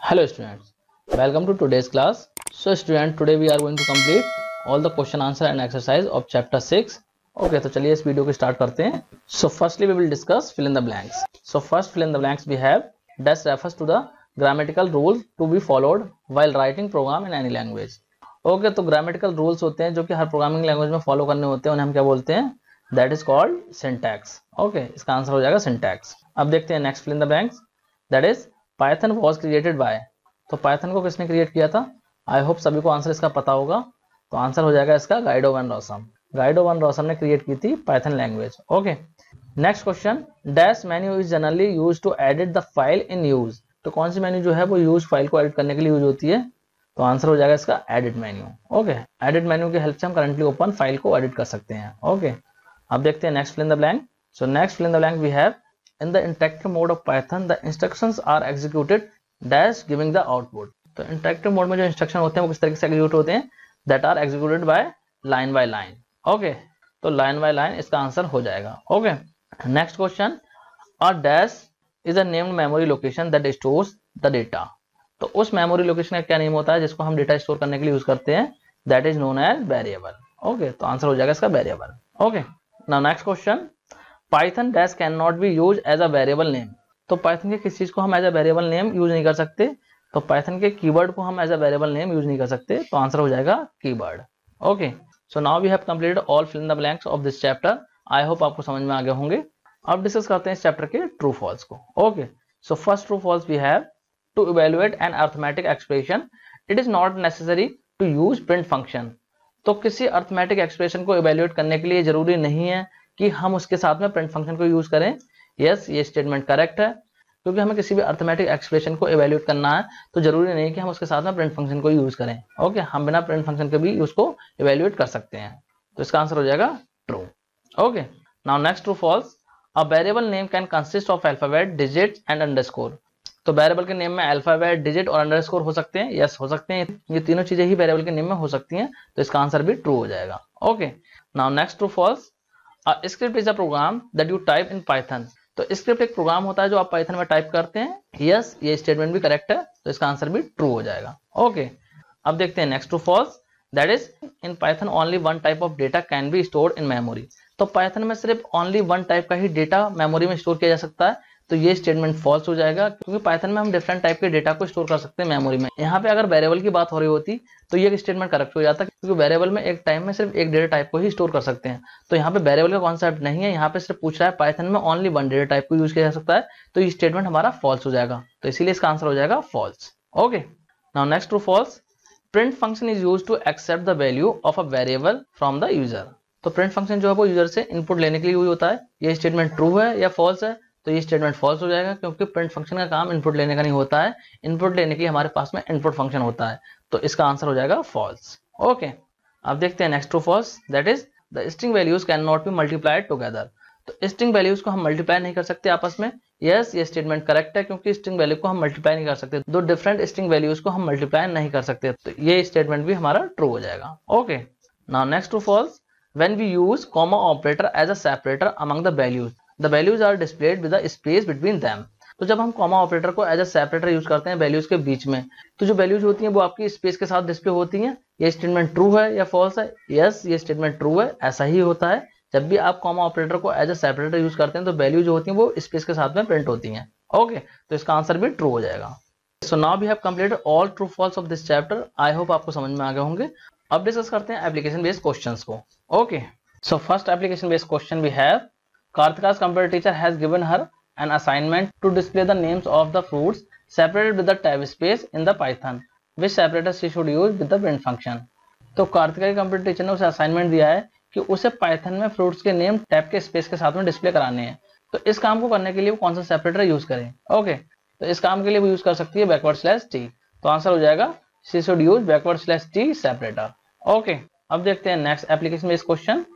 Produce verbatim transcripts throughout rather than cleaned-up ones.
Hello students, welcome to today's class. So student, today we are going to complete all the question answer and exercise of chapter six. Okay, तो चलिए इस video को start करते हैं. So firstly we will discuss fill in the blanks. So first fill in the blanks we have dash refers to the grammatical rules to be followed while writing program in any language. Okay, तो grammatical rules होते हैं जो कि हर programming language में follow करने होते हैं, उन्हें हम क्या बोलते हैं? That is called syntax. Okay, इसका आंसर हो जाएगा syntax. अब देखते हैं next fill in the blanks. That is Python was created by. तो पाइथन को किसने क्रिएट किया था? आई होप सभी को आंसर इसका पता होगा. तो आंसर हो जाएगा इसका Guido van Rossum. Guido van Rossum ने क्रिएट की थी Python language. Okay, next question. Dash menu is generally use to edit the file in use. तो कौन सी मेन्यू जो है वो यूज फाइल को एडिट करने के लिए यूज होती है? तो आंसर हो जाएगा इसका edit menu. Okay, edit menu की हेल्प से हम करंटली ओपन फाइल को एडिट कर सकते हैं. ओके, अब देखते हैं next fill in the blank. So next fill in the blank we have in the interactive mode of Python the instructions are executed dash giving the output. तो interactive mode में जो instruction होते हैं वो किस तरीके से एग्जीक्यूट होते हैं? that are executed by line by line. Okay, तो line by line इसका आंसर हो जाएगा. Okay, next question. a dash is a named memory location that stores the data. तो उस मेमोरी लोकेशन का क्या नेम होता है जिसको हम डेटा स्टोर करने के लिए यूज करते हैं? that is known as variable. Okay, तो आंसर हो जाएगा इसका variable. Okay, now next question. Python dash can not be use as a variable name. तो पाइथन के किस चीज को हम as a variable name use नहीं कर सकते? तो पाइथन के कीवर्ड को हम as a variable name use नहीं कर सकते. तो आंसर हो जाएगा keyword. Okay, so now we have completed all fill in the blanks of this chapter. I hope आपको समझ में आ गए होंगे. अब डिस्कस करते हैं इस चैप्टर के ट्रू फॉल्स को. Okay, so first true false we have to evaluate an arithmetic expression it is not necessary to use print function. तो किसी अरिथमेटिक एक्सप्रेशन को इवेल्युएट करने के लिए जरूरी नहीं है कि हम उसके साथ में प्रिंट फंक्शन को यूज करें. यस yes, ये स्टेटमेंट करेक्ट है, क्योंकि हमें किसी भी अरिथमेटिक एक्सप्रेशन को इवेल्युएट करना है तो जरूरी नहीं कि हम उसके साथ में प्रिंट फंक्शन को यूज करें. ओके okay, हम बिना प्रिंट फंक्शन के भी उसको इवेल्युएट कर सकते हैं. तो इसका आंसर हो जाएगा true. Okay, now next true false. A variable name can consist of alphabet, digit and underscore. तो वेरिएबल के नेम में अल्फाबेट, डिजिट और अंडरस्कोर हो सकते हैं. यस yes, हो सकते हैं. ये तीनों चीजें ही वेरिएबल के नेम में हो सकती हैं. तो इसका आंसर भी ट्रू हो जाएगा. Okay, now next true false. A script is a program that you type in Python. तो स्क्रिप्ट एक प्रोग्राम होता है जो आप पाइथन में टाइप करते हैं. यस yes, ये स्टेटमेंट भी करेक्ट है. तो इसका आंसर भी ट्रू हो जाएगा. ओके, अब देखते हैं next true false. That is in Python only one type of data can be stored in memory. तो पाइथन में सिर्फ ओनली वन टाइप का ही डेटा मेमोरी में स्टोर किया जा सकता है. तो ये स्टेटमेंट फॉल्स हो जाएगा, क्योंकि पाइथन में हम डिफरेंट टाइप के डेटा को स्टोर कर सकते हैं मेमोरी में. यहाँ पे अगर वेरिएबल की बात हो रही होती तो ये स्टेटमेंट करेक्ट हो जाता, क्योंकि वेरिएबल में एक टाइम में सिर्फ एक डेटा टाइप को ही स्टोर कर सकते हैं. तो यहाँ पे वेरिएबल का कॉन्सेप्ट नहीं है. यहाँ पे सिर्फ पूछ रहा है पाइथन में ओनली वन डेटा टाइप को यूज किया जा सकता है. तो ये स्टेटमेंट हमारा फॉल्स हो जाएगा. तो इसीलिए इसका आंसर हो जाएगा false. Okay, now next true false. Print function is use to accept the value of a variable from the user. तो प्रिंट फंक्शन जो है वो यूजर से इनपुट लेने के लिए यूज होता है. ये स्टेटमेंट ट्रू है या फॉल्स है? तो ये स्टेटमेंट फॉल्स हो जाएगा, क्योंकि प्रिंट फंक्शन का काम इनपुट लेने का नहीं होता है. इनपुट लेने के लिए हमारे पास में इनपुट फंक्शन होता है. तो इसका आंसर हो जाएगा फॉल्स. ओके, अब देखते हैं next true false. That is the string values can not be multiplied together. तो स्ट्रिंग वैल्यूज को हम मल्टीप्लाई नहीं कर सकते आपस में. यस yes, ये स्टेटमेंट करेक्ट है, क्योंकि स्ट्रिंग वैल्यू को हम मल्टीप्लाई नहीं कर सकते. दो डिफरेंट स्ट्रिंग वैल्यूज को हम मल्टीप्लाई नहीं कर सकते. तो ये स्टेटमेंट भी हमारा ट्रू हो जाएगा. Okay, now next true false. When we use comma operator as a separator among the values, the values are displayed with a space between them. तो जब हम कॉमा ऑपरेटर को एज अ सेपरेटर यूज करते हैं values के बीच में, तो जो वैल्यूज होती हैं वो आपकी स्पेस के साथ डिस्प्ले होती हैं. ये स्टेटमेंट ट्रू है या फॉल्स है? यस yes, ये स्टेटमेंट ट्रू है. ऐसा ही होता है, जब भी आप कॉमा ऑपरेटर को एज अ सेपरेटर यूज करते हैं तो वैल्यू जो होती हैं वो स्पेस के साथ में प्रिंट होती हैं. ओके, तो इसका आंसर भी ट्रू हो जाएगा. So now we have completed all true false of this chapter. I hope आपको समझ में आ गए होंगे. अब डिस्कस करते हैं एप्लीकेशन बेस्ड क्वेश्चंस को. Okay, so first application based question we have. Kartika's computer teacher has given her an assignment to display the names of the fruits separated with the tab space in the Python. Which separator she should use with the print function? तो कार्तिका की computer teacher ने उसे assignment दिया है कि उसे Python में fruits के नेम टैब के स्पेस के साथ में डिस्प्ले कराने हैं. तो इस काम को करने के लिए वो कौन सा सेपरेटर यूज करें? ओके okay, तो इस काम के लिए वो यूज कर सकती है बैकवर्ड स्लैश टी. तो आंसर हो जाएगा she should use backward slash T separator. Okay, अब देखते हैं next application based question.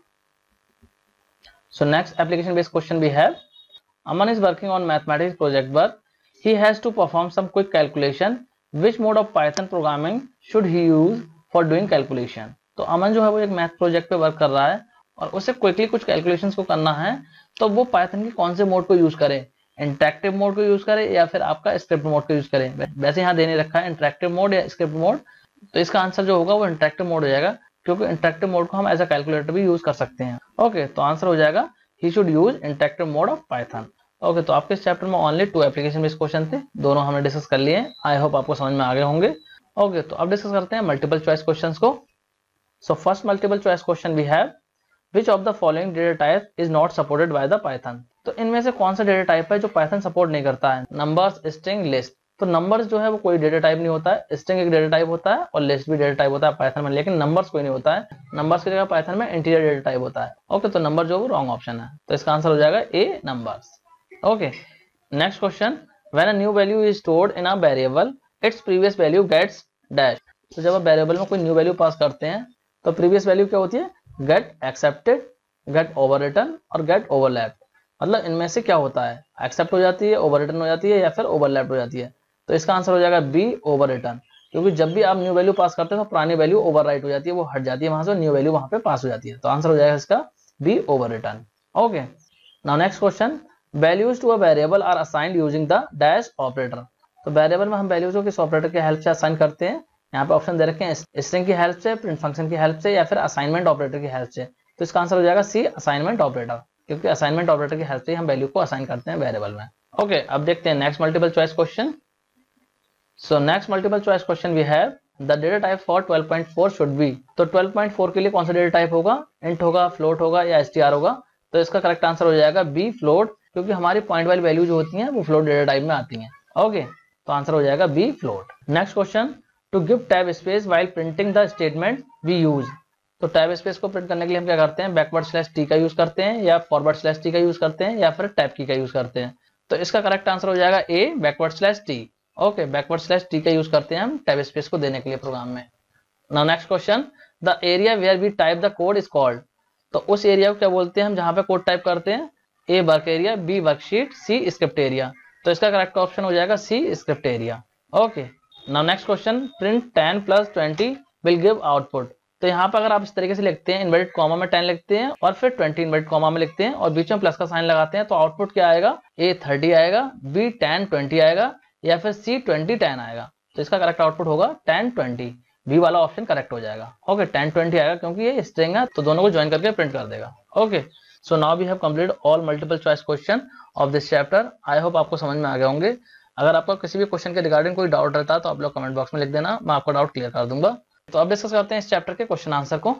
So next application based question we have. Aman is working on mathematics project work. He has to perform some quick calculation. Which mode of Python programming should he use for doing calculation? तो अमन जो है वो एक math project पे work कर रहा है और उसे क्विकली कुछ कैलकुलेशंस को करना है. तो वो पाइथन के कौन से मोड को यूज करे? इंटरेक्टिव मोड को यूज करें या फिर आपका स्क्रिप्ट मोड को यूज करें। वैसे यहाँ देने रखा है इंटरेक्टिव मोड या स्क्रिप्ट मोड, तो इसका आंसर जो होगा वो इंटरेक्टिव मोड हो जाएगा, क्योंकि इंटरेक्टिव मोड को हम एज अ कैलकुलेटर भी यूज कर सकते हैं। ओके, तो आंसर हो जाएगा he should use interactive mode of Python. Okay, तो आपके इस चैप्टर में only two application based question थे, दोनों हमने डिस्कस कर लिए हैं। आई होप आपको समझ में आ गए होंगे। ओके, तो अब डिस्कस करते हैं मल्टीपल चॉइस क्वेश्चंस को। So first multiple choice question we have, which of the following data type is not supported by the Python. तो इनमें से कौन सा डेटा टाइप है जो पाइथन सपोर्ट नहीं करता है? Numbers, string, list. तो नंबर्स जो है वो कोई डेटा टाइप नहीं होता है, स्ट्रिंग एक डेटा टाइप होता है और लिस्ट भी डेटा टाइप होता है पाइथन में, लेकिन नंबर्स कोई नहीं होता है। नंबर्स की जगह पाइथन में इंटीजर डेटा टाइप होता है। ओके, तो नंबर जो वो रॉन्ग ऑप्शन है, तो इसका आंसर हो जाएगा A, numbers. Okay, next question, when a new value is stored in a variable its previous value gets dash. तो जब आप वेरिएबल में कोई न्यू वैल्यू पास करते हैं तो प्रीवियस वैल्यू क्या होती है? गेट एक्सेप्टेड, गेट ओवररिटन और गेट ओवरलैप। मतलब इनमें से क्या होता है? एक्सेप्ट हो जाती है, ओवररिटन हो जाती है या फिर ओवरलैप हो जाती है। तो इसका आंसर हो जाएगा बी, ओवररिटन, क्योंकि जब भी आप न्यू वैल्यू पास करते हैं तो पुरानी वैल्यू ओवरराइट हो जाती है, वो हट जाती है वहां से, न्यू वैल्यू वहां पे पास हो जाती है। तो आंसर हो जाएगा इसका B, overwritten. Okay, now next question, values to a variable are assigned using the dash operator. तो वेरिएबल में हम वैल्यूज को किस ऑपरेटर की हेल्प से असाइन करते हैं? यहाँ पे ऑप्शन दे रखे हैं, स्ट्रिंग की हेल्प से, प्रिंट फंक्शन की हेल्प से या फिर असाइनमेंट ऑपरेटर की हेल्प से। तो इसका आंसर हो जाएगा सी, असाइनमेंट ऑपरेटर, क्योंकि असाइनमेंट ऑपरेटर की हेल्प से हम वैल्यू को असाइन करते हैं वेरिएबल में। ओके, अब देखते हैं next multiple choice question. So next multiple choice question we have, the data type for twelve point four should be. तो ट्वेल्व पॉइंट फोर के लिए कौन सा डेटा टाइप होगा? इंट होगा, फ्लोट होगा या एसटीआर होगा? तो इसका करेक्ट आंसर हो जाएगा बी, फ्लोट, क्योंकि हमारी पॉइंट वाली वैल्यू जो होती हैं वो फ्लोट डेटा टाइप में आती हैं। ओके, तो आंसर हो जाएगा B, float. Next question, to give tab space while printing the statement we use. तो टैब स्पेस को प्रिंट करने के लिए हम क्या करते हैं? बैकवर्ड स्लैश टी का यूज करते हैं या फॉरवर्ड स्लैश टी का यूज करते हैं या फिर टैब की का यूज करते हैं? तो इसका करेक्ट आंसर हो जाएगा A, backward slash T. Okay, backward slash T का यूज करते हैं हम टैब स्पेस को देने के लिए प्रोग्राम में। Now next question, the area where we type the code is called. तो उस एरिया को क्या बोलते हैं हम जहां पे कोड टाइप करते हैं? A, work area, B, worksheet, C, script area. तो इसका करेक्ट ऑप्शन हो जाएगा C, script area. Okay, now next question, print ten plus twenty will give output. तो यहाँ पर अगर आप इस तरीके से लिखते हैं, इन्वर्टेड कॉमा में टेन लिखते हैं और फिर ट्वेंटी इन्वर्टेड कॉमा में लिखते हैं और बीच में प्लस का साइन लगाते हैं, तो आउटपुट क्या आएगा? ए, थर्टी आएगा, बी, टेन ट्वेंटी आएगा या फिर सी, ट्वेंटी टेन आएगा। तो इसका करेक्ट आउटपुट होगा टेन ट्वेंटी, बी वाला ऑप्शन करेक्ट हो जाएगा। ओके, टेन ट्वेंटी आएगा क्योंकि ये स्ट्रिंग है, तो दोनों को ज्वाइन करके प्रिंट कर देगा। Okay, so now we have completed all multiple choice question of this chapter. I hope आपको समझ में आ गए होंगे। अगर आपका किसी भी क्वेश्चन के रिगार्डिंग कोई डाउट रहता है तो आप लोग कमेंट बॉक्स में लिख देना, मैं आपका डाउट क्लियर कर दूंगा। तो अब डिस्कस करते हैं इस चैप्टर के क्वेश्चन आंसर को।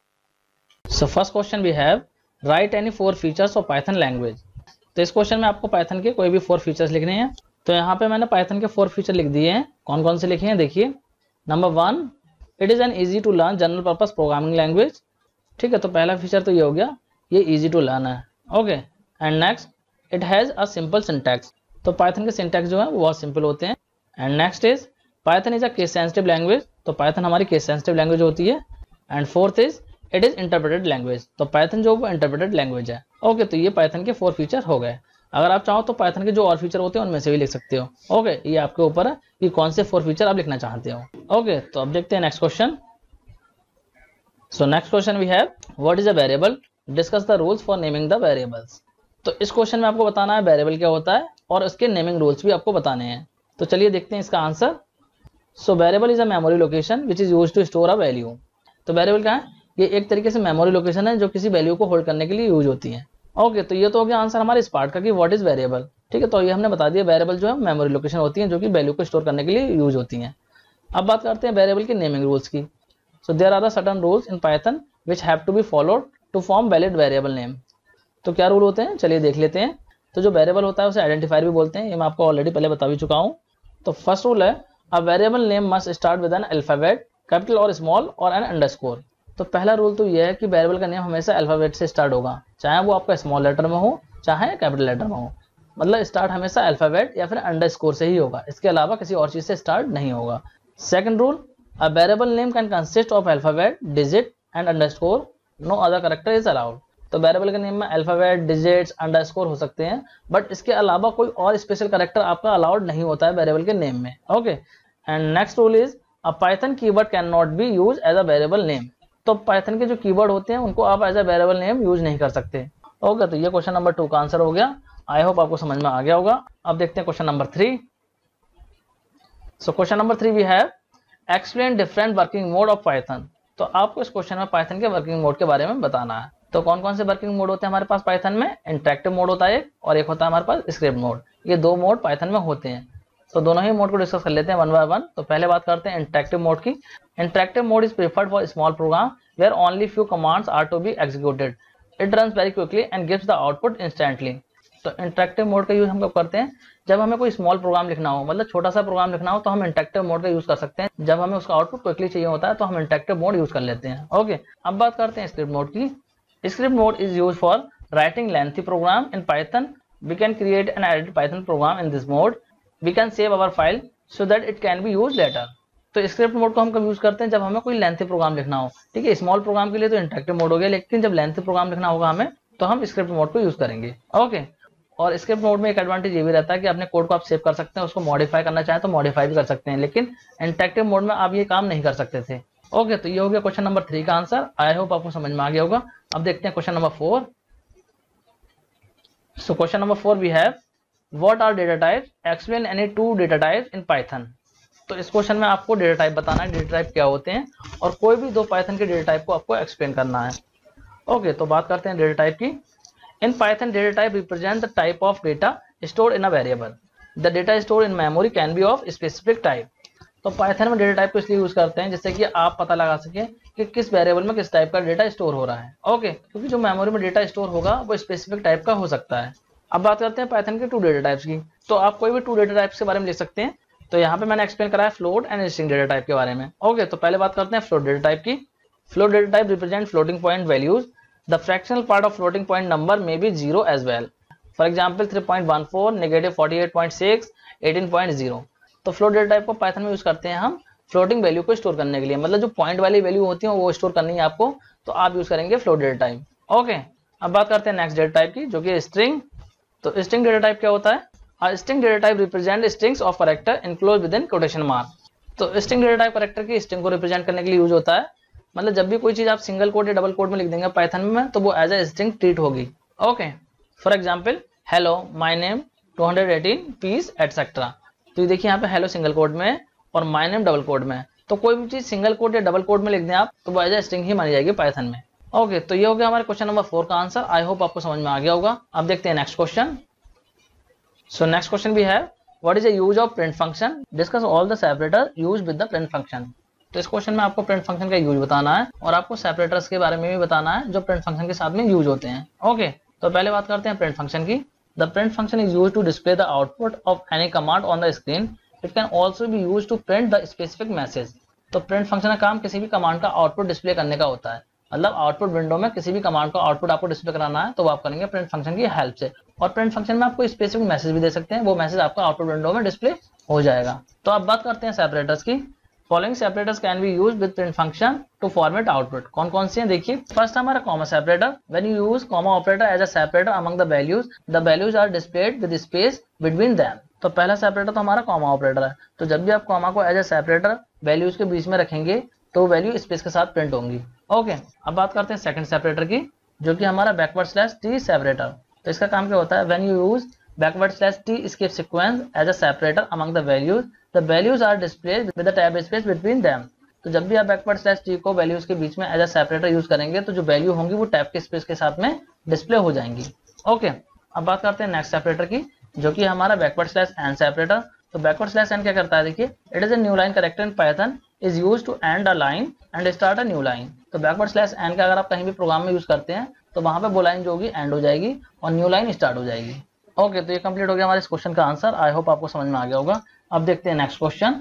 So first question we have, write any four features of Python language. तो इस क्वेश्चन में आपको पाइथन के कोई भी फोर फीचर्स लिखने हैं। तो यहाँ पे मैंने पाइथन के फोर फीचर लिख दिए हैं। कौन कौन से लिखे हैं देखिए। Number one, it is an easy to learn general purpose programming language. ठीक है, तो पहला फीचर तो ये हो गया, ये इजी टू लर्न है। Okay, and next, it has a simple syntax. तो पाइथन के सिंटैक्स जो है वो बहुत सिंपल होते हैं। And next is, Python is a case sensitive language. तो पाइथन हमारी केस सेंसिटिव लैंग्वेज होती है। And fourth is, it is interpreted language. तो पाइथन जो वो इंटरप्रेटेड लैंग्वेज है। ओके, तो ये पाइथन के फोर फीचर हो गए। अगर आप चाहो तो पाइथन के जो और फीचर होते हैं उनमें से भी लिख सकते हो। ओके, ये आपके ऊपर है कि कौन से फोर फीचर आप लिखना चाहते हो। ओके, तो अब देखते हैं next question. So next question we have, what is a variable, discuss the rules for naming the variables. तो इस क्वेश्चन में आपको बताना है वेरिएबल क्या होता है और उसके नेमिंग रूल्स भी आपको बताने हैं। तो चलिए देखते हैं इसका answer. So variable is a memory location which is used to store a value. तो वेरिएबल क्या है? ये एक तरीके से मेमोरी लोकेशन है जो किसी वैल्यू को होल्ड करने के लिए यूज होती है। ओके, तो ये तो हो गया आंसर हमारे इस पार्ट का कि व्हाट इज वेरिएबल। ठीक है, तो ये हमने बता दिया, वेरिएबल जो है मेमोरी लोकेशन होती है जो कि वैल्यू को स्टोर करने के लिए यूज होती हैं। अब बात करते हैं वेरिएबल के नेमिंग रूल्स की। So there are the certain rules in Python which have to be followed to form valid variable name. तो क्या रूल होते हैं, चलिए देख लेते हैं। तो जो वेरिएबल होता है उसे आइडेंटिफायर भी बोलते हैं, ये मैं आपको ऑलरेडी पहले बता भी चुका हूँ। तो फर्स्ट रूल है, a variable name must start with an alphabet, capital और स्मॉल और एन अंडरस्कोर। तो पहला रूल तो ये है कि वेरिएबल का नेम हमेशा अल्फाबेट से स्टार्ट होगा, चाहे वो आपका स्मॉल लेटर में हो चाहे कैपिटल लेटर में हो। मतलब स्टार्ट हमेशा अल्फाबेट या फिर अंडरस्कोर से ही होगा, इसके अलावा किसी और चीज से स्टार्ट नहीं होगा। Second rule, a variable name can consist of alphabet, digit and underscore, no other character is allowed. तो वेरिएबल के नेम में अल्फाबेट, डिजिट्स, अंडरस्कोर हो सकते हैं, बट इसके अलावा कोई और स्पेशल कैरेक्टर आपका अलाउड नहीं होता है वेरिएबल के नेम में। Okay, and next rule is, a Python keyword can not be use as a variable name. तो पाइथन के जो कीवर्ड होते हैं उनको आप as a variable name use नहीं कर सकते। ओके, तो ये क्वेश्चन नंबर टू का आंसर हो गया। आई होप आपको समझ में आ गया होगा। अब देखते हैं question number three. So question number three we have explain different working mode of Python. तो आपको इस क्वेश्चन में पाइथन के वर्किंग मोड के बारे में बताना है। तो कौन कौन से वर्किंग मोड होते हैं हमारे पास पाइथन में? इंटरेक्टिव मोड होता है एक, और एक होता है हमारे पास स्क्रिप्ट मोड। ये दो मोड पाइथन में होते हैं। तो दोनों ही मोड को डिस्कस कर लेते हैं वन बाय वन। तो पहले बात करते हैं इंटरेक्टिव मोड की। Interactive mode is preferred for small program where only few commands are to be executed. It runs very quickly and gives the output instantly. तो इंटरेक्टिव मोड का use हम कब करते हैं? जब हमें कोई स्मॉल प्रोग्राम लिखना हो, मतलब छोटा सा प्रोग्राम लिखना हो, तो हम इंटरेक्टिव मोड का यूज कर सकते हैं। जब हमें उसका आउटपुट क्विकली चाहिए होता है तो हम इंटरेक्टिव मोड यूज कर लेते हैं। ओके, अब बात करते हैं स्क्रिप्ट मोड की। Script mode is use for writing lengthy program in Python. We can create and edit Python program in this mode. We can save our file so that it can be use later. तो script mode को हम कब use करते हैं? जब हमें कोई lengthy programme लिखना हो। ठीक है, स्मॉल प्रोग्राम के लिए तो इंटरेक्टिव मोड हो गया, लेकिन जब लेंथी प्रोग्राम लिखना होगा हमें तो हम स्क्रिप्ट मोड को यूज करेंगे। ओके, और स्क्रिप्ट मोड में एक एडवांटेज ये भी रहता है कि अपने कोड को आप सेव कर सकते हैं, उसको मॉडिफाई करना चाहें तो मॉडिफाई भी कर सकते हैं, लेकिन इंटरेक्टिव मोड में आप ये काम नहीं कर सकते थे। ओके, तो ये हो गया क्वेश्चन नंबर थ्री का आंसर। आई होप आपको समझ में आ गया होगा। अब देखते हैं question number four. So question number four we have what are data types, explain any two data types in Python. तो इस क्वेश्चन में आपको डेटा टाइप बताना है, डेटा टाइप क्या होते हैं, और कोई भी दो पाइथन के डेटा टाइप को आपको एक्सप्लेन करना है। ओके, तो बात करते हैं डेटा टाइप की। In Python data type represent the type of data stored in a variable. The data stored in memory can be of specific type. तो पाइथन में डेटा टाइप को इसलिए यूज करते हैं जिससे कि आप पता लगा सकें कि किस वेरिएबल में किस टाइप का डेटा स्टोर हो रहा है। ओके, क्योंकि जो मेमोरी में डेटा स्टोर होगा वो स्पेसिफिक टाइप का हो सकता है। अब बात करते हैं पाइथन के टू डेटा टाइप्स की। तो आप कोई भी टू डेटा टाइप्स के बारे में लिख सकते हैं। तो यहाँ पे मैंने एक्सप्लेन करा है float and string data type के बारे में। ओके, तो पहले बात करते हैं फ्लोट डेटा टाइप की। Float data type represent floating point values. The fractional part of floating point number may be zero as well. For example three point one four, negative forty eight point six, eighteen point zero. तो float data type को Python में use करते हैं हम floating value को store करने के लिए, मतलब जो पॉइंट वाली वैल्यू होती है वो स्टोर करनी है आपको, तो आप यूज करेंगे फ्लोट डेटा टाइप। ओके, अब बात करते हैं नेक्स्ट डेटा टाइप की, जो कि स्ट्रिंग। तो स्ट्रिंग डेटा टाइप क्या होता है? A string data type represent strings of character enclosed within quotation mark। तो स्ट्रिंग डेटा टाइप कैरेक्टर की स्ट्रिंग को रिप्रेजेंट करने के लिए यूज होता है। मतलब जब भी कोई चीज आप सिंगल कोड या डबल कोड में लिख देंगे पाइथन में तो वो एज ए स्ट्रिंग ट्रीट होगी। Okay, for example hello my name two hundred eighteen piece etcetera. तो ये देखिए यहाँ पे हेलो सिंगल कोड में और माय नेम डबल कोड में। तो कोई भी चीज सिंगल कोड या डबल कोड में लिख दें आप तो वो एज ए स्ट्रिंग ही मानी जाएगी पाइथन में। ओके, तो ये हो गया हमारे क्वेश्चन नंबर फोर का आंसर। आई होप आपको समझ में आ गया होगा। अब देखते हैं next question. So next question we have, what is the use of print function? Discuss all the separators used with the print function। तो इस क्वेश्चन में आपको print function का यूज बताना है और आपको सेपरेटर्स के बारे में भी बताना है जो print function के साथ में यूज होते हैं। ओके, तो पहले बात करते हैं print function की। The print function is used to display the output of any command on the screen। It can also be used to print the specific message। तो print function का काम किसी भी कमांड का आउटपुट डिस्प्ले करने का होता है। मतलब आउटपुट विंडो में किसी भी कमांड का आउटपुट आपको डिस्प्ले कराना है तो वो आप करेंगे प्रिंट फंक्शन की हेल्प से। और प्रिंट फंक्शन में आपको स्पेसिफिक मैसेज भी दे सकते हैं, वो मैसेज आपका आउटपुट विंडो में डिस्प्ले हो जाएगा। तो अब बात करते हैं सेपरेटर्स की। Following separators can be used with print function to format output. कौन कौन से हैं देखिए। फर्स्ट हमारा comma separator. When you use comma operator as a separator among the values, the values are displayed with space between them. तो पहला separator तो हमारा कॉमा ऑपरेटर है। तो जब भी आप कॉमा को एज अ सेपरेटर वैल्यूज के बीच में रखेंगे तो वैल्यू स्पेस के साथ प्रिंट होंगी। ओके, अब बात करते हैं सेकंड सेपरेटर की, जो कि हमारा बैकवर्ड स्लैश टी सेपरेटर। तो इसका काम क्या होता है? When you use backward slash T skip sequence as a separator among the values, the values are displayed with the tab space between them. तो जब भी आप बैकवर्ड स्लैश टी को वैल्यूज के बीच में एज अ सेपरेटर यूज करेंगे तो जो वैल्यू होंगी वो टैब के स्पेस के साथ में डिस्प्ले हो जाएंगी। ओके, अब बात करते हैं नेक्स्ट सेपरेटर की, जो कि हमारा बैकवर्ड स्लैश एन सेपरेटर। तो बैकवर्ड स्लैश एन क्या करता है देखिए। It is a new line character in Python is used to end a line and start a new line। तो बैकवर्ड स्लैश एन का अगर आप कहीं भी प्रोग्राम में यूज करते हैं तो वहां पे वो लाइन जो होगी एंड हो जाएगी और न्यू लाइन स्टार्ट हो जाएगी। ओके, तो ये कंप्लीट हो गया हमारे इस क्वेश्चन का आंसर। आई होप आपको समझ में आ गया होगा। अब देखते हैं next question.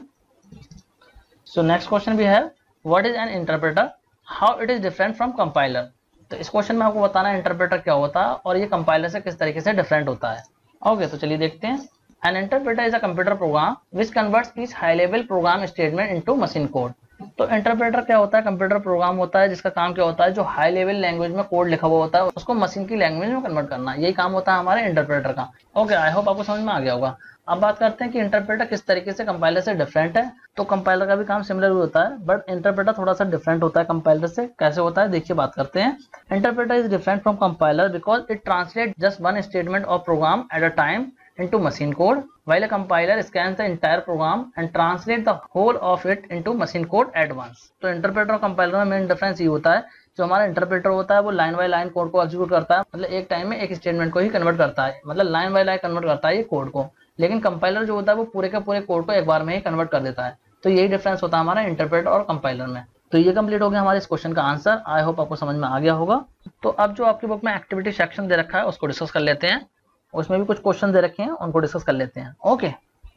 So next question भी है, what is an interpreter, how it is different from compiler. तो इस क्वेश्चन में आपको बताना है इंटरप्रेटर क्या होता है और ये कंपाइलर से किस तरीके से डिफरेंट होता है। ओके, तो चलिए देखते हैं। An interpreter is a computer program which converts each high-level program statement into machine code। तो इंटरप्रेटर क्या होता है? कंप्यूटर प्रोग्राम होता है जिसका काम क्या होता है, जो हाई लेवल लैंग्वेज में कोड लिखा हुआ होता है उसको मशीन की लैंग्वेज में कन्वर्ट करना। यही काम होता है हमारे इंटरप्रेटर का। ओके, आई होप आपको समझ में आ गया होगा। अब बात करते हैं कि इंटरप्रेटर किस तरीके से कंपाइलर से डिफरेंट है। तो कंपाइलर का भी काम सिमिलर होता है, बट इंटरप्रेटर थोड़ा सा डिफरेंट होता है कंपाइलर से। कैसे होता है देखिए, बात करते हैं। Interpreter is different from compiler because it translate just one statement of program at a time into machine code, while a compiler scans the entire program and translate the whole of it into machine code at once। तो interpreter और compiler में main difference ये होता है, जो हमारा interpreter होता है वो लाइन बाय लाइन कोड को एग्जीक्यूट करता है, मतलब एक टाइम में एक स्टेटमेंट को ही कन्वर्ट करता है, मतलब लाइन बाय लाइन कन्वर्ट करता है ये कोड को। लेकिन कंपाइलर जो होता है वो पूरे के पूरे कोड को एक बार में ही कन्वर्ट कर देता है। तो यही डिफरेंस होता है हमारा इंटरप्रेटर और कंपाइलर में। तो ये कंप्लीट हो गया हमारे इस क्वेश्चन का आंसर। आई होप आपको समझ में आ गया होगा। तो अब जो आपकी बुक में एक्टिविटी सेक्शन दे रखा है उसको डिस्कस कर लेते हैं। उसमें भी कुछ क्वेश्चन दे रखे हैं, उनको डिस्कस कर लेते हैं। ओके,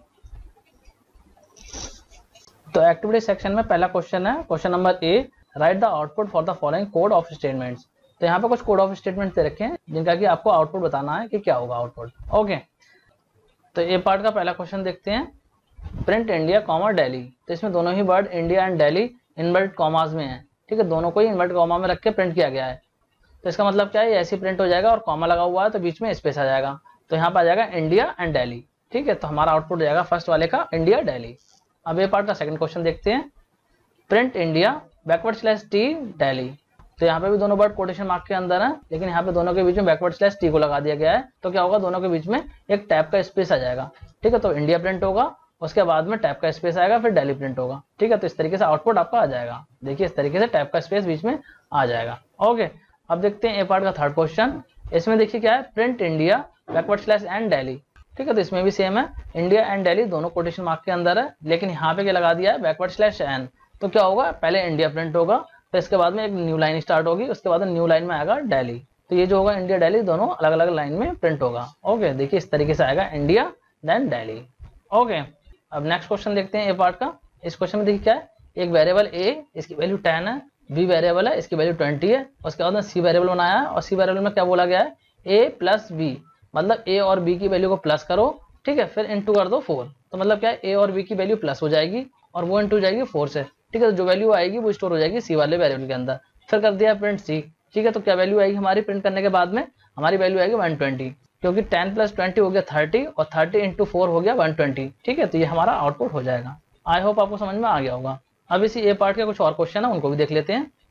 तो एक्टिविटी सेक्शन में पहला क्वेश्चन है, question number A, write the output for the following code of statements. तो यहाँ पे कुछ कोड ऑफ स्टेटमेंट दे रखे हैं जिनका कि आपको आउटपुट बताना है कि क्या होगा आउटपुट। ओके, तो ए पार्ट का पहला क्वेश्चन देखते हैं, प्रिंट इंडिया कॉमा दिल्ली। तो इसमें दोनों ही word India and Delhi inverted commas में है, ठीक है, दोनों को ही इनवर्टेड कॉमा में रख के प्रिंट किया गया है। तो इसका मतलब क्या है, ऐसे प्रिंट हो जाएगा और कॉमा लगा हुआ है तो बीच में स्पेस आ जाएगा, तो यहाँ पर आ जाएगा इंडिया एंड दिल्ली, ठीक है। तो हमारा आउटपुट हो जाएगा फर्स्ट वाले का इंडिया दिल्ली। अब ये पार्ट का सेकंड क्वेश्चन देखते हैं, print India backward slash t Delhi. तो यहाँ पे भी दोनों वर्ड कोटेशन मार्क के अंदर है, लेकिन यहाँ पे दोनों के बीच में बैकवर्ड स्लैश टी को लगा दिया गया है। तो क्या होगा, दोनों के बीच में एक टैब का स्पेस आ जाएगा, ठीक है। तो इंडिया प्रिंट होगा, उसके बाद में टैब का स्पेस आएगा, फिर दिल्ली प्रिंट होगा, ठीक है। तो इस तरीके से आउटपुट आपका आ जाएगा। देखिए इस तरीके से टैब का स्पेस बीच में आ जाएगा। ओके, अब देखते हैं ए पार्ट का थर्ड क्वेश्चन। इसमें देखिए क्या है, print India backward slash and Delhi, ठीक है। तो इसमें भी सेम है, इंडिया एंड दिल्ली दोनों कोटेशन मार्क के अंदर है, लेकिन यहाँ पे क्या लगा दिया है, बैकवर्ड स्लैश एन। तो क्या होगा, पहले इंडिया प्रिंट होगा, तो इसके बाद में एक न्यू लाइन स्टार्ट होगी, उसके बाद न्यू लाइन में आएगा दिल्ली। तो ये जो होगा इंडिया दिल्ली दोनों अलग अलग लाइन में प्रिंट होगा। ओके, देखिए इस तरीके से आएगा इंडिया देन दिल्ली। ओके, अब नेक्स्ट क्वेश्चन देखते हैं ए पार्ट का। इस क्वेश्चन में देखिए क्या है, एक वेरिएबल ए, इसकी वैल्यू टेन है, बी वेरिएबल है, इसकी वैल्यू ट्वेंटी है, उसके बाद में सी वेरिएबल बनाया है, और सी वेरिएबल में क्या बोला गया है, ए प्लस बी, मतलब ए और बी की वैल्यू को प्लस करो, ठीक है, फिर इंटू कर दो फोर। तो मतलब क्या है, ए और बी की वैल्यू प्लस हो जाएगी और वो इंटू जाएगी फोर से, ठीक है। तो जो वैल्यू आएगी वो स्टोर हो जाएगी सी वाले वेरिएबल के अंदर। फिर कर दिया प्रिंट सी, ठीक है। तो क्या वैल्यू आएगी हमारी प्रिंट करने के बाद में, हमारी वैल्यू आएगी वन ट्वेंटी, क्योंकि टेन प्लस ट्वेंटी हो गया थर्टी और थर्टी इंटू फोर हो गया वन ट्वेंटी, ठीक है। तो ये हमारा आउटपुट हो जाएगा। आई होप आपको समझ में आ गया होगा। अब इसी ए पार्ट के कुछ और क्वेश्चन है, उनको भी देख लेते हैं।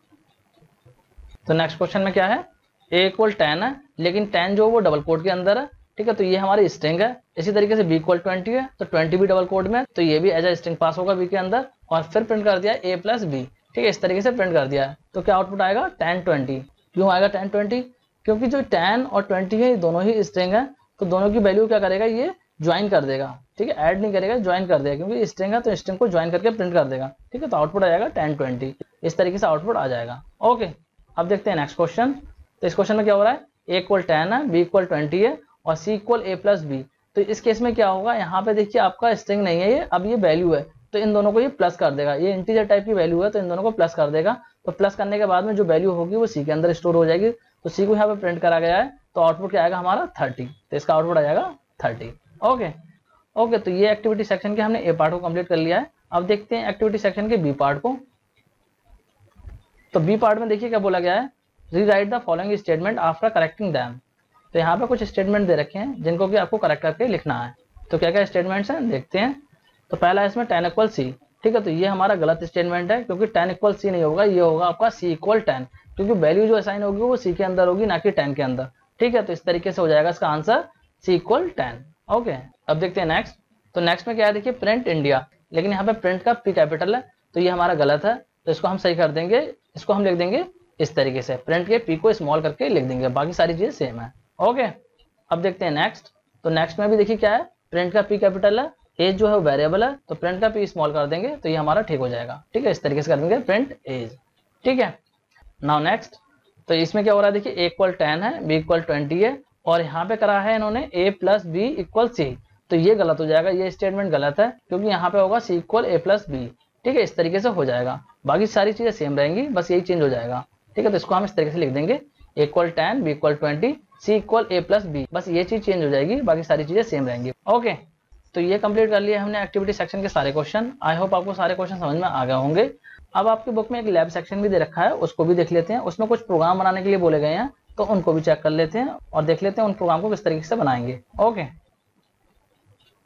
तो नेक्स्ट क्वेश्चन में क्या है, ए इक्वल टेन है, लेकिन टेन जो वो डबल कोड के अंदर है, ठीक है। तो ये हमारी स्ट्रिंग है। इसी तरीके से बी इक्वल ट्वेंटी है, तो ट्वेंटी भी डबल कोड में, तो ये भी एज ए स्ट्रिंग पास होगा बी के अंदर, और फिर प्रिंट कर दिया ए प्लस बी, ठीक है। इस तरीके से प्रिंट कर दिया है, तो क्या आउटपुट आएगा, टेन ट्वेंटी। क्यों आएगा टेन ट्वेंटी, क्योंकि जो टेन और ट्वेंटी है ये दोनों ही स्ट्रिंग है, तो दोनों की वैल्यू क्या करेगा, ये ज्वाइन कर देगा, ठीक है। ऐड नहीं करेगा, ज्वाइन कर देगा, क्योंकि स्ट्रिंग है तो स्ट्रिंग को ज्वाइन करके प्रिंट कर देगा, ठीक है। तो आउटपुट आ जाएगा टेन ट्वेंटी, इस तरीके से आउटपुट आ जाएगा। ओके, अब देखते हैं नेक्स्ट क्वेश्चन। तो इस क्वेश्चन में क्या हो रहा है, ए इक्वल टेन है, बी इक्वल ट्वेंटी है, और C equal A plus B. तो इस केस में क्या होगा, यहाँ पे देखिए आपका स्ट्रिंग नहीं है ये, अब ये वैल्यू है, तो इन दोनों को ये प्लस कर देगा। ये इंटीजर टाइप की वैल्यू है, तो इन दोनों को प्लस कर देगा। तो प्लस करने के बाद में जो वैल्यू होगी वो सी के अंदर स्टोर हो जाएगी। तो सी को यहाँ पे प्रिंट करा गया है, तो आउटपुट क्या आएगा हमारा थर्टी। तो इसका आउटपुट आ जाएगा थर्टी। ओके ओके, तो ये एक्टिविटी सेक्शन के हमने ए पार्ट को कंप्लीट कर लिया है। अब देखते हैं एक्टिविटी सेक्शन के बी पार्ट को। तो बी पार्ट में देखिए क्या बोला गया है, rewrite the following statement after correcting them. तो यहाँ पे कुछ स्टेटमेंट दे रखे हैं जिनको कि आपको करेक्ट करके लिखना है। तो क्या क्या स्टेटमेंट्स हैं देखते हैं। तो पहला है इसमें टेन इक्वल सी, ठीक है। तो ये हमारा गलत स्टेटमेंट है, क्योंकि टेन इक्वल सी नहीं होगा, ये होगा आपका सी इक्वल टेन, क्योंकि वैल्यू जो असाइन होगी वो सी के अंदर होगी, ना कि टेन के अंदर, ठीक है। तो इस तरीके से हो जाएगा इसका answer C equal ten. Okay, अब देखते हैं नेक्स्ट। तो नेक्स्ट में क्या है देखिए, प्रिंट इंडिया, लेकिन यहाँ पे प्रिंट का पी कैपिटल है, तो ये हमारा गलत है। तो इसको हम सही कर देंगे, इसको हम लिख देंगे इस तरीके से, प्रिंट के पी को स्मॉल करके लिख देंगे, बाकी सारी चीजें सेम है। ओके, अब देखते हैं नेक्स्ट। तो नेक्स्ट में भी देखिए क्या है, प्रिंट का पी कैपिटल है, एज जो है वो वेरिएबल है, तो प्रिंट का पी स्मॉल कर देंगे, तो ये हमारा ठीक हो जाएगा, ठीक है। इस तरीके से कर देंगे प्रिंट एज, ठीक है। नाउ नेक्स्ट, तो इसमें क्या हो रहा है देखिए, ए इक्वल टेन है, बी इक्वल ट्वेंटी है, और यहाँ पे करा है इन्होंने A plus B equal C. तो ये गलत हो जाएगा, ये स्टेटमेंट गलत है, क्योंकि यहाँ पे होगा C equal A plus B, ठीक है। इस तरीके से हो जाएगा, बाकी सारी चीजें सेम रहेंगी, बस यही चेंज हो जाएगा, ठीक है। तो इसको हम इस तरीके से लिख देंगे, A equal ten, B equal twenty, C equal A plus B, बस ये चीज चेंज हो जाएगी, बाकी सारी चीजें सेम रहेंगी। ओके, तो ये कंप्लीट कर लिया हमने एक्टिविटी सेक्शन के सारे क्वेश्चन। आई होप आपको सारे क्वेश्चन समझ में आ गए होंगे। अब आपकी बुक में एक लैब सेक्शन भी दे रखा है, उसको भी देख लेते हैं। उसमें कुछ प्रोग्राम बनाने के लिए बोले गए हैं, तो उनको भी चेक कर लेते हैं और देख लेते हैं उन प्रोग्राम को किस तरीके से बनाएंगे। ओके,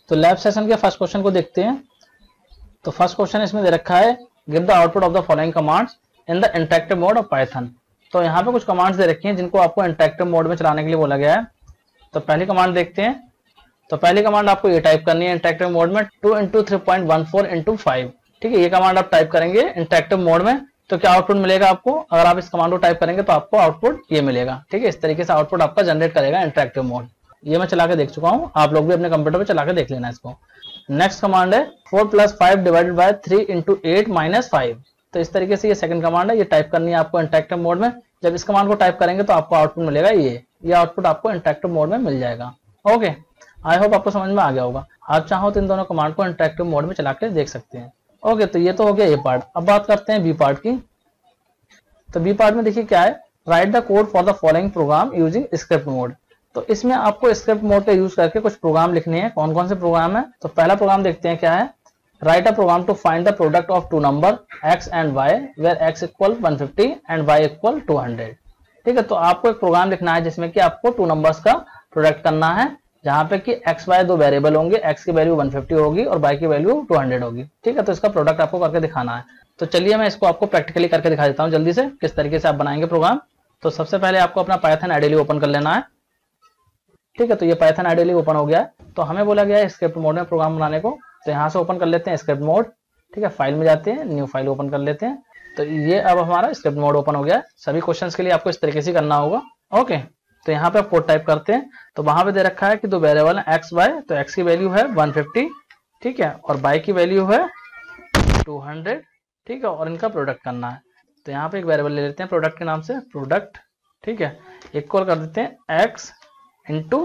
तो लैब सेशन के फर्स्ट क्वेश्चन को देखते हैं। तो फर्स्ट क्वेश्चन इसमें दे रखा है give the output of the following commands in the interactive mode of Python. तो यहाँ पे कुछ कमांड्स दे रखी हैं जिनको आपको इंटरेक्टिव मोड में चलाने के लिए बोला गया है। तो पहली कमांड देखते हैं। तो पहली कमांड आपको ये टाइप करनी है इंटरेक्टिव मोड में two into three point one four into five. ठीक है, ये कमांड आप टाइप करेंगे इंटरेक्टिव मोड में तो क्या आउटपुट मिलेगा आपको। अगर आप इस कमांड को टाइप करेंगे तो आपको आउटपुट ये मिलेगा। ठीक है, इस तरीके से आउटपुट आपका जनरेट करेगा इंटरेक्टिव मोड। ये मैं चला के देख चुका हूँ, आप लोग भी अपने कंप्यूटर पे चला के देख लेना इसको। नेक्स्ट कमांड है four plus five divided by three into eight minus five. तो इस तरीके से ये सेकंड कमांड है, ये टाइप करनी है आपको इंटरेक्टिव मोड में। जब इस कमांड को टाइप करेंगे तो आपको आउटपुट मिलेगा ये ये आउटपुट आपको इंटरेक्टिव मोड में मिल जाएगा। ओके, आई होप आपको समझ में आ गया होगा। आप चाहो तो इन दोनों कमांड को इंटरेक्टिव मोड में चला के देख सकते हैं। ओके, तो ये तो हो गया ए पार्ट। अब बात करते हैं बी पार्ट की। तो बी पार्ट में देखिए क्या है, write the code for the following program using script mode. तो इसमें आपको स्क्रिप्ट मोड का यूज करके कुछ प्रोग्राम लिखने हैं। कौन कौन से प्रोग्राम है, तो पहला प्रोग्राम देखते हैं क्या है। Write a program to find the product of two number X and Y where X equal one fifty and Y equal two hundred. ठीक है, तो आपको एक प्रोग्राम लिखना है जिसमें कि आपको टू नंबर्स का प्रोडक्ट करना है, जहां पे कि एक्स वाई दो वेरिएबल होंगे, एक्स की वैल्यू वन फिफ्टी होगी और वाई की वैल्यू टू हंड्रेड होगी। ठीक है, तो इसका प्रोडक्ट आपको करके दिखाना है। तो चलिए मैं इसको आपको प्रैक्टिकली करके दिखा देता हूँ जल्दी से किस तरीके से आप बनाएंगे प्रोग्राम। तो सबसे पहले आपको अपना पाइथन आइडियली ओपन कर लेना है। ठीक है, तो ये पाइथन आइडियली ओपन हो गया है। तो हमें बोला गया है स्क्रिप्ट मोड में प्रोग्राम बनाने को, तो यहाँ से ओपन कर लेते हैं स्क्रिप्ट मोड। ठीक है, फाइल में जाते हैं, न्यू फाइल ओपन कर लेते हैं। तो ये अब हमारा स्क्रिप्ट मोड ओपन हो गया है। सभी क्वेश्चंस के लिए आपको इस तरीके से करना होगा। ओके, तो यहाँ पे आप कोड टाइप करते हैं। तो वहां पे दे रखा है कि दो वेरिएबल है एक्स वाई। तो एक्स की वैल्यू है वन फिफ्टी, ठीक है, और वाई की वैल्यू है टू हंड्रेड। ठीक है, और इनका प्रोडक्ट करना है। तो यहाँ पे एक वेरिएबल ले लेते हैं प्रोडक्ट के नाम से, प्रोडक्ट। ठीक है, इक्वल कर देते हैं एक्स इंटू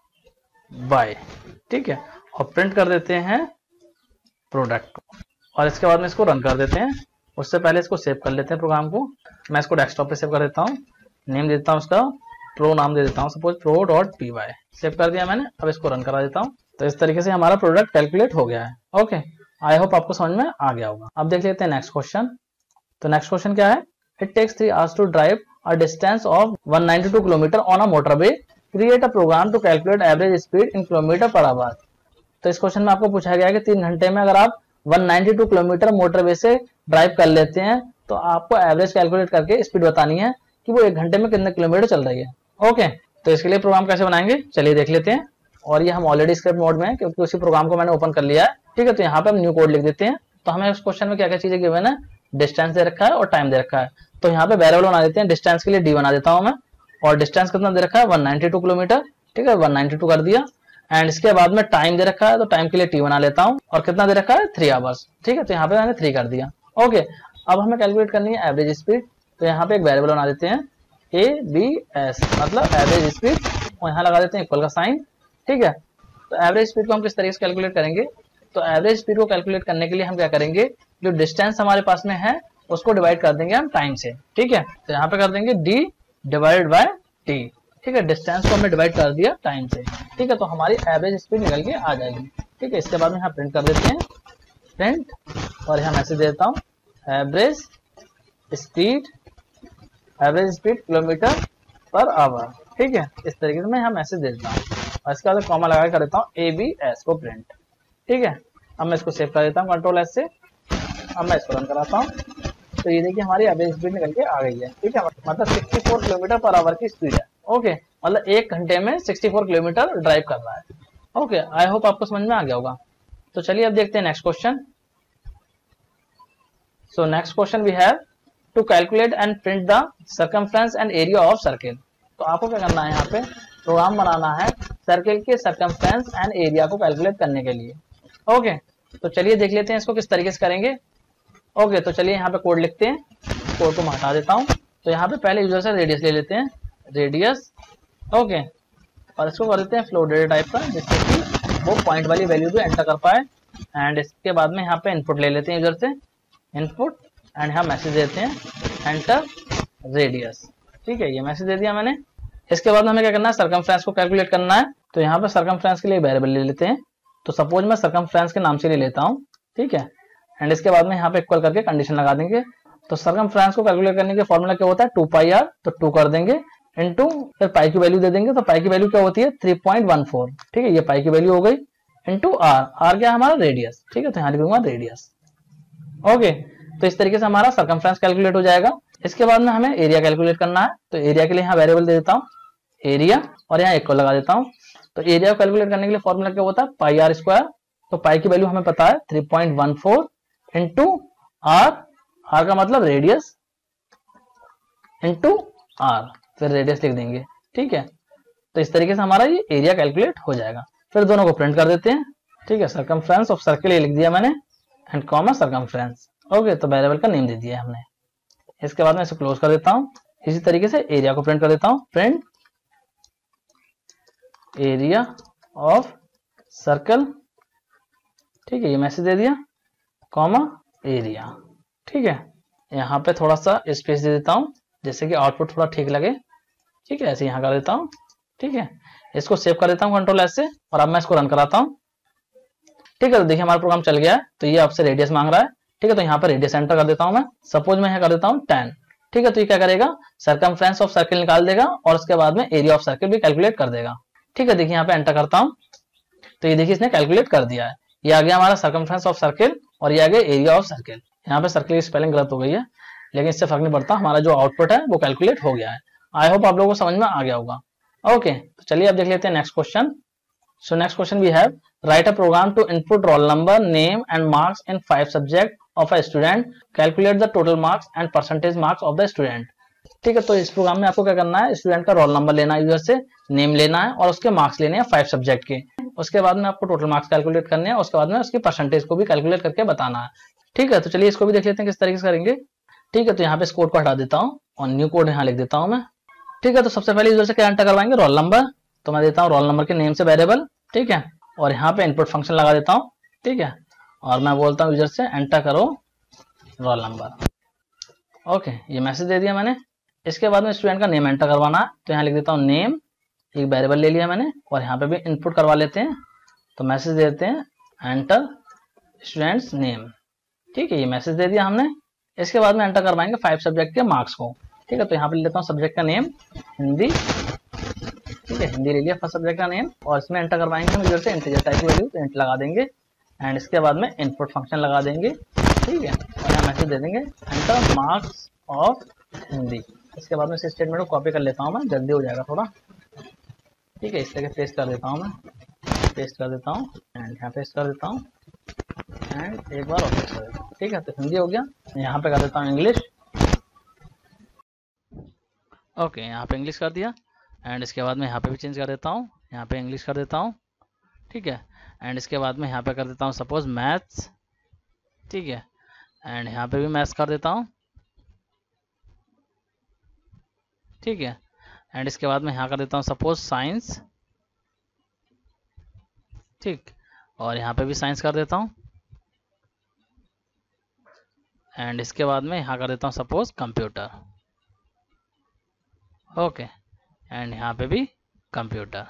वाई। ठीक है, और प्रिंट कर देते हैं प्रोडक्ट, और इसके बाद में इसको रन कर देते हैं। उससे पहले इसको सेव कर लेते हैं प्रोग्राम को। मैं इसको डेस्कटॉप पे सेव कर देता हूँ, नेम देता हूँ उसका प्रो नाम दे देता हूँ, suppose pro dot P Y. Save कर दिया मैंने, अब इसको रन करा देता हूँ। तो इस तरीके से हमारा प्रोडक्ट कैलकुलेट हो गया है। ओके, आई होप आपको समझ में आ गया होगा। अब देख लेते हैं नेक्स्ट क्वेश्चन। तो नेक्स्ट क्वेश्चन क्या है, it takes three hours to drive a distance of one ninety two kilometer on a motorway, create a program to calculate average speed in kilometer per hour. तो इस question में आपको पूछा गया है कि तीन घंटे में अगर आप one ninety two kilometer motorway से ड्राइव कर लेते हैं तो आपको एवरेज कैलकुलेट करके स्पीड बतानी है कि वो एक घंटे में कितने किलोमीटर चल रही है। ओके, तो इसके लिए प्रोग्राम कैसे बनाएंगे चलिए देख लेते हैं। और ये हम ऑलरेडी स्क्रिप्ट मोड में है क्योंकि उसी प्रोग्राम को मैंने ओपन कर लिया है। ठीक है, तो यहाँ पे हम न्यू कोड लिख देते हैं। तो हमें इस क्वेश्चन में क्या क्या चीजें गिवन है, डिस्टेंस दे रखा है और टाइम दे रखा है। तो यहाँ पे वेरिएबल बना देते हैं, डिस्टेंस के लिए डी बना देता हूँ मैं, और डिस्टेंस कितना दे रखा है वन नाइंटी टू किलोमीटर। ठीक है, वन नाइंटी टू कर दिया, एंड इसके बाद में टाइम दे रखा है तो टाइम के लिए टी बना लेता हूँ, और कितना दे रखा है थ्री आवर्स। ठीक है, तो यहाँ पे मैंने थ्री कर दिया। ओके, अब हमें कैलकुलेट करनी है एवरेज स्पीड। तो यहाँ पे एक वेरिएबल बना देते हैं ए बी एस, मतलब एवरेज स्पीड, और यहाँ लगा देते हैं इक्वल का साइन। ठीक है, तो एवरेज स्पीड को हम किस तरीके से कैलकुलेट करेंगे, तो एवरेज स्पीड को कैलकुलेट करने के लिए हम क्या करेंगे, जो डिस्टेंस हमारे पास में है उसको डिवाइड कर देंगे हम टाइम से। ठीक है, तो यहाँ पे कर देंगे डी डिवाइडेड बाय टी। ठीक है, डिस्टेंस को हमने डिवाइड कर दिया टाइम से। ठीक है, तो हमारी एवरेज स्पीड निकल के आ जाएगी। ठीक है, इसके बाद में यहाँ प्रिंट कर देते हैं, प्रिंट, और यहाँ मैसेज देता हूँ average speed, average speed kilometer per hour. ठीक है, इस तरीके से मैं यहाँ मैसेज दे देता हूँ, और इसके बाद कॉमा लगा कर देता हूँ ए बी एस को प्रिंट। ठीक है, अब मैं इसको सेव कर देता हूँ कंट्रोल एस से। अब मैं इसको रन कराता हूँ। तो ये देखिए हमारी एवरेज स्पीड निकल के आ गई है। ठीक है, मतलब sixty four kilometer per hour की स्पीड है। ओके, मतलब एक घंटे में सिक्सटी फोर किलोमीटर ड्राइव कर रहा है। ओके, आई होप आपको समझ में आ गया होगा। तो चलिए अब देखते हैं next question. So next question we have to calculate and print the circumference and area of circle. तो आपको क्या करना है, यहाँ पे प्रोग्राम बनाना है सर्किल के सर्कमफ्रेंस एंड एरिया को कैलकुलेट करने के लिए। ओके, तो चलिए देख लेते हैं इसको किस तरीके से करेंगे। ओके, तो चलिए यहाँ पे कोड लिखते हैं, कोड को मैं हटा देता हूँ। तो यहाँ पे पहले यूजर से रेडियस ले लेते हैं, रेडियस। ओके, और इसको कर देते हैं फ्लोट डेटा टाइप का, जिससे कि वो पॉइंट वाली वैल्यू भी एंटर कर पाए। एंड इसके बाद में यहाँ पे इनपुट ले लेते हैं यूजर से, इनपुट, एंड यहाँ मैसेज देते हैं एंटर रेडियस। ठीक है, ये मैसेज दे दिया मैंने। इसके बाद हमें क्या करना है, सर्कमफ्रेंस को कैलकुलेट करना है। तो यहाँ पे सर्कमफ्रेंस के लिए वेरिएबल ले लेते हैं। तो सपोज मैं सर्कमफ्रेंस के नाम से ले लेता हूँ। ठीक है, एंड इसके बाद में यहाँ पे इक्वल करके कंडीशन लगा देंगे। तो सर्कमफ्रेंस को कैलकुलेट करने के फॉर्मूला क्या होता है, टू पाई आर। तो टू कर देंगे इनटू, फिर पाई की वैल्यू दे देंगे। तो पाई की वैल्यू क्या होती है, थ्री पॉइंट वन फोर। ठीक है, ये पाई की वैल्यू हो गई। इंटू आर, आर क्या है हमारा रेडियस, ठीक है, तो यहाँ लिखूंगा रेडियस। ओके, तो इस तरीके से हमारा सर्कमफ्रेंस कैलकुलेट हो जाएगा। इसके बाद में हमें एरिया कैलकुलेट करना है, तो एरिया के लिए यहाँ वेरिएबल दे देता हूँ एरिया, और यहाँ एक को लगा देता हूँ। तो एरिया को कैलकुलेट करने के लिए फॉर्मूला क्या होता है, पाई आर स्क्वायर। तो पाई की वैल्यू हमें पता है three point one four into R, R का मतलब रेडियस, इंटू आर, फिर रेडियस लिख देंगे, ठीक है। तो इस तरीके से हमारा ये एरिया कैलकुलेट हो जाएगा। फिर दोनों को प्रिंट कर देते हैं, ठीक है। सर्कमफ्रेंस ऑफ सर्कल ये लिख दिया मैंने, एंड कॉमा सर्कमफ्रेंस। ओके, तो वेरिएबल का नेम दे दिया हमने। इसके बाद मैं इसे क्लोज कर देता हूँ। इसी तरीके से एरिया को प्रिंट कर देता हूँ, प्रिंट एरिया ऑफ सर्कल, ठीक है, ये मैसेज दे दिया, कॉमा एरिया, ठीक है। यहाँ पे थोड़ा सा स्पेस दे देता हूँ जैसे कि आउटपुट थोड़ा ठीक लगे, ठीक है, ऐसे यहाँ कर देता हूँ, ठीक है। इसको सेव कर देता हूँ कंट्रोल एस से, और अब मैं इसको रन कराता हूँ, ठीक है। तो देखिए हमारा प्रोग्राम चल गया है। तो ये आपसे रेडियस मांग रहा है, ठीक है, तो यहाँ पर रेडियस एंटर कर देता हूँ मैं। सपोज मैं यहाँ कर देता हूँ टेन, ठीक है। तो ये क्या करेगा, सर्कमफ्रेंस ऑफ सर्कल निकाल देगा और उसके बाद में एरिया ऑफ सर्कल भी कैलकुलेट कर देगा, ठीक है। देखिए यहाँ पे एंटर करता हूँ, तो ये देखिए इसने कैलकुलेट कर दिया है। ये आ गया हमारा सर्कमफ्रेंस ऑफ सर्कल और ये आ गया एरिया ऑफ सर्कल। यहाँ पे सर्कल की स्पेलिंग गलत हो गई है, लेकिन इससे फर्क नहीं पड़ता, हमारा जो आउटपुट है वो कैलकुलेट हो गया है। आई होप आप लोगों को समझ में आ गया होगा। ओके, तो चलिए अब देख लेते हैं next question. So next question we have, write a program to input roll number, name and marks in five subject of a student, calculate the total marks and percentage marks of the student. ठीक है, तो इस programme में आपको क्या करना है, student का रोल नंबर लेना है यूजर से, नेम लेना है और उसके मार्क्स लेने हैं फाइव सब्जेक्ट के। उसके बाद में आपको टोटल मार्क्स कैलकुलेट करने हैं, उसके बाद में उसकी परसेंटेज को भी कैलकुलेट करके बताना है। ठीक है, तो चलिए इसको भी देख लेते हैं किस तरीके से करेंगे। ठीक है, तो यहाँ पे इस कोड को हटा देता हूँ और न्यू कोड यहाँ लिख देता हूँ मैं। ठीक है, तो सबसे पहले यूजर से क्या एंटर करवाएंगे, रोल नंबर। तो मैं देता हूँ रोल नंबर के नेम से वेरिएबल, ठीक है, और यहाँ पे इनपुट फंक्शन लगा देता हूँ, ठीक है, और मैं बोलता हूँ यूजर से एंटर करो रोल नंबर। ओके, ये मैसेज दे दिया मैंने। इसके बाद में स्टूडेंट का नेम एंटर करवाना है, तो यहाँ लिख देता हूँ नेम, एक वेरिएबल ले लिया मैंने, और यहाँ पे भी इनपुट करवा लेते हैं। तो मैसेज देते हैं एंटर स्टूडेंट्स नेम। ठीक है, ये मैसेज दे दिया हमने। इसके बाद में एंटर करवाएंगे फाइव सब्जेक्ट के मार्क्स को। ठीक है, तो यहाँ पे ले लेता हूँ सब्जेक्ट का नेम हिंदी, ठीक है, हिंदी ले लिया फर्स्ट सब्जेक्ट का नेम, और इसमें एंटर करवाएंगे हम यूजर से इंटीजर टाइप की वैल्यू, तो इंट लगा देंगे, एंड इसके बाद में इनपुट फंक्शन लगा देंगे, ठीक है, और यहाँ मैसेज दे देंगे एंटर मार्क्स ऑफ हिंदी। इसके बाद में इस स्टेटमेंट को कॉपी कर लेता हूँ मैं, जल्दी हो जाएगा थोड़ा। ठीक है, इस तरह पेस्ट कर देता हूँ मैं, पेस्ट कर देता हूँ एंड यहाँ पेस्ट कर देता हूँ एंड एक बार और पेस्ट कर देता हूँ। ठीक है, तो हिंदी हो गया। यहाँ पे कर देता हूँ इंग्लिश। ओके, यहाँ पे इंग्लिश कर दिया, एंड इसके बाद में यहाँ पे भी चेंज कर देता हूँ, यहाँ पे इंग्लिश कर देता हूँ, ठीक है, एंड इसके बाद में यहाँ पे कर देता हूँ सपोज मैथ्स, ठीक है, एंड यहाँ पे भी मैथ्स कर देता हूँ, ठीक है, एंड इसके बाद में यहाँ कर देता हूँ सपोज साइंस, ठीक, और यहाँ पे भी साइंस कर देता हूँ, एंड इसके बाद में यहाँ कर देता हूँ सपोज कंप्यूटर। ओके, एंड यहाँ पे भी कंप्यूटर।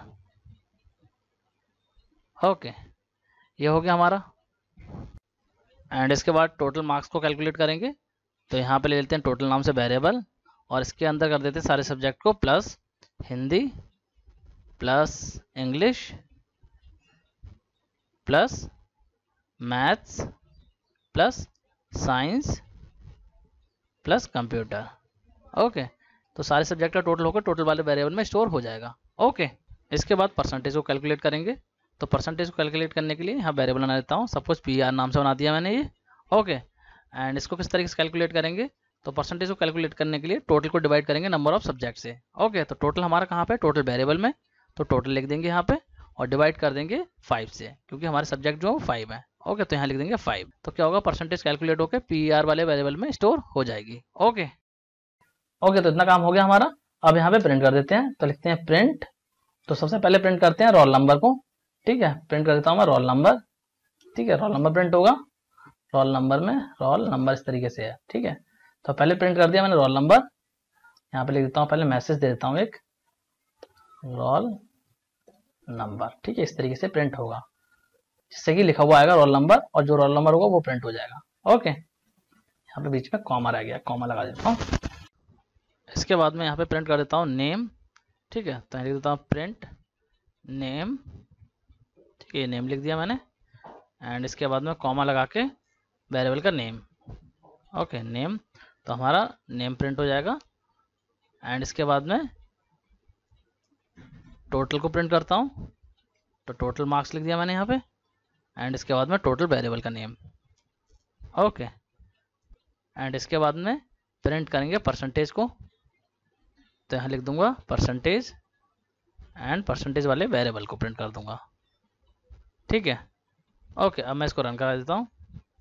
ओके, ये हो गया हमारा। एंड इसके बाद टोटल मार्क्स को कैलकुलेट करेंगे, तो यहाँ पे ले लेते हैं टोटल नाम से वेरिएबल, और इसके अंदर कर देते हैं सारे सब्जेक्ट को plus Hindi plus English plus maths plus science plus computer. Okay, तो सारे सब्जेक्ट का टोटल होकर टोटल वाले वेरिएबल में स्टोर हो जाएगा। ओके, इसके बाद परसेंटेज को कैलकुलेट करेंगे, तो परसेंटेज को कैलकुलेट करने के लिए यहाँ वेरिएबल बना देता हूँ, सपोज पी आर नाम से बना दिया मैंने ये। ओके, एंड इसको किस तरीके से कैलकुलेट करेंगे, तो परसेंटेज को कैलकुलेट करने के लिए टोटल को डिवाइड करेंगे नंबर ऑफ सब्जेक्ट से। ओके, तो टोटल हमारा कहाँ पे, टोटल वेरिएबल में, तो टोटल लिख देंगे यहाँ पे और डिवाइड कर देंगे फाइव से, क्योंकि हमारे सब्जेक्ट जो फाइव है। ओके, तो यहाँ लिख देंगे फाइव, तो क्या होगा, परसेंटेज कैलकुलेट होकर पी आर वाले वेरिएबल में स्टोर हो जाएगी। ओके ओके, तो इतना काम हो गया हमारा। अब यहाँ पे प्रिंट कर देते हैं, तो लिखते हैं प्रिंट, तो सबसे पहले प्रिंट करते हैं रोल नंबर को। ठीक है, प्रिंट कर देता हूँ मैं रोल नंबर। ठीक है, रोल नंबर प्रिंट होगा, रोल नंबर में रोल नंबर इस तरीके से है। ठीक है, तो पहले प्रिंट कर दिया मैंने रोल नंबर, यहाँ पे लिख देता हूँ, पहले मैसेज दे देता हूँ एक रोल नंबर। ठीक है, इस तरीके से प्रिंट होगा, जिससे कि लिखा हुआ आएगा रोल नंबर, और जो रोल नंबर होगा वो प्रिंट हो जाएगा। ओके, यहाँ पे बीच में कॉमा रह गया, कॉमा लगा देता हूँ। इसके बाद में यहाँ पे प्रिंट कर देता हूँ नेम। ठीक है, तो लिख देता हूँ प्रिंट नेम। ठीक कि ये नेम लिख दिया मैंने, एंड इसके बाद में कॉमा लगा के वेरिएबल का नेम, ओके नेम, तो हमारा नेम प्रिंट हो जाएगा। एंड इसके बाद में टोटल को प्रिंट करता हूँ, तो टोटल मार्क्स लिख दिया मैंने यहाँ पे, एंड इसके बाद में टोटल वेरिएबल का नेम, ओके। एंड इसके बाद में प्रिंट करेंगे परसेंटेज को, तो यहाँ लिख दूंगा परसेंटेज, एंड परसेंटेज वाले वेरिएबल को प्रिंट कर दूंगा, ठीक है, ओके। अब मैं इसको रन करा देता हूँ।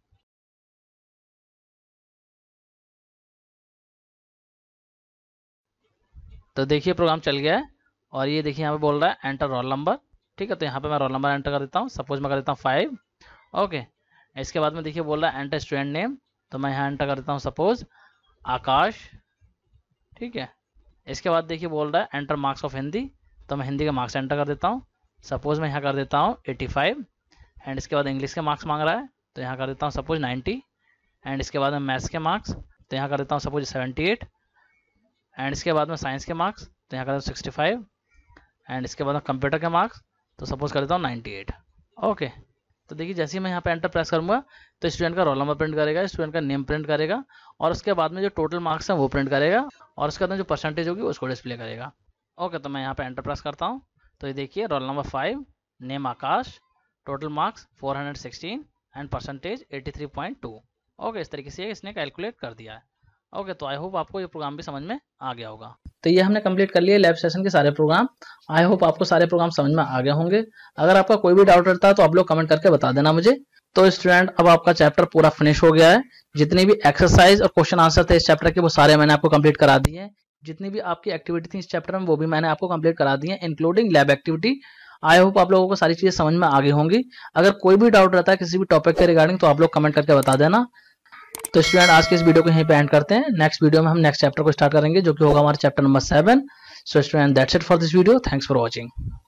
तो देखिए प्रोग्राम चल गया है, और ये देखिए यहाँ पे बोल रहा है एंटर रोल नंबर, ठीक है। तो यहाँ पे मैं रोल नंबर एंटर कर देता हूँ, सपोज मैं कर देता हूँ फाइव, ओके। इसके बाद में देखिए बोल रहा है एंटर स्टूडेंट नेम, तो मैं यहाँ एंटर कर देता हूँ सपोज आकाश, ठीक है। इसके बाद देखिए बोल रहा है एंटर मार्क्स ऑफ हिंदी, तो मैं हिंदी के मार्क्स एंटर कर देता हूँ, सपोज मैं यहाँ कर देता हूँ एटी फाइव। एंड इसके बाद इंग्लिश के मार्क्स मांग रहा है, तो यहाँ कर देता हूँ सपोज नाइन्टी। एंड इसके बाद में मैथ्स के मार्क्स, तो यहाँ कर देता हूँ सपोज सेवेंटी एट। एंड इसके बाद में साइंस के मार्क्स, तो यहाँ कर देता हूँ सिक्सटी फाइव। एंड इसके बाद में कंप्यूटर के मार्क्स, तो सपोज कर देता हूँ नाइन्टी एट, ओके। तो देखिए जैसे ही मैं यहाँ पे एंटर प्रेस करूँगा तो स्टूडेंट का रोल नंबर प्रिंट करेगा, स्टूडेंट का नेम प्रिंट करेगा, और उसके बाद में जो टोटल मार्क्स हैं वो प्रिंट करेगा, और उसके बाद में जो परसेंटेज होगी उसको डिस्प्ले करेगा, ओके। तो मैं यहाँ पे एंटर प्रेस करता हूँ, तो ये देखिए roll number five, name Akash, total marks four hundred sixteen, and percentage eighty three point two, okay. इस तरीके से इसने कैलकुलेट कर दिया है, ओके। तो आई होप आपको ये प्रोग्राम भी समझ में आ गया होगा। तो ये हमने कंप्लीट कर लिए लैब सेशन के सारे प्रोग्राम। आई होप आपको सारे प्रोग्राम समझ में आ गए होंगे। अगर आपका कोई भी डाउट रहता है तो आप लोग कमेंट करके बता देना मुझे। तो स्टूडेंट अब आपका चैप्टर पूरा फिनिश हो गया है। जितनी भी एक्सरसाइज और क्वेश्चन आंसर थे इस चैप्टर के वो सारे मैंने आपको कंप्लीट करा दिए हैं। जितनी भी आपकी एक्टिविटी थी इस चैप्टर में वो भी मैंने आपको कंप्लीट करा दी है, including lab activity. I hope आप लोगों को सारी चीजें समझ में आ गई होंगी। अगर कोई भी डाउट रहता है किसी भी टॉपिक के रिगार्डिंग तो आप लोग कमेंट करके बता देना। तो स्टूडेंट आज के इस वीडियो को यहीं पे एंड करते हैं। नेक्स्ट वीडियो में हम नेक्स्ट चैप्टर को स्टार्ट करेंगे जो कि होगा हमारा chapter number seven. So student that's it for this video. Thanks for watching.